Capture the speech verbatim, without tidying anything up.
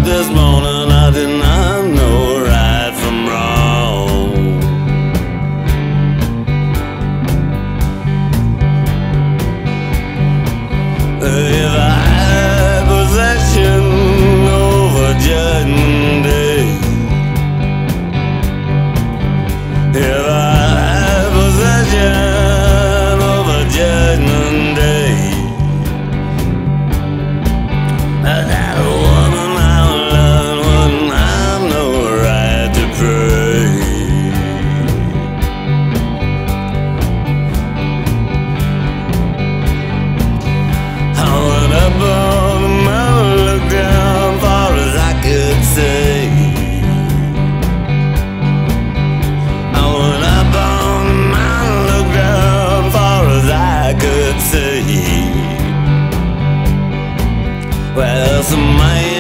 this morning, I did not know right from wrong. If I had possession over Judgment Day, if I had possession over Judgment Day, that woman I love wouldn't have no right to pray. I went up on the mountain, looked down far as I could see. I went up on the mountain, looked down far as I could see. Well, some man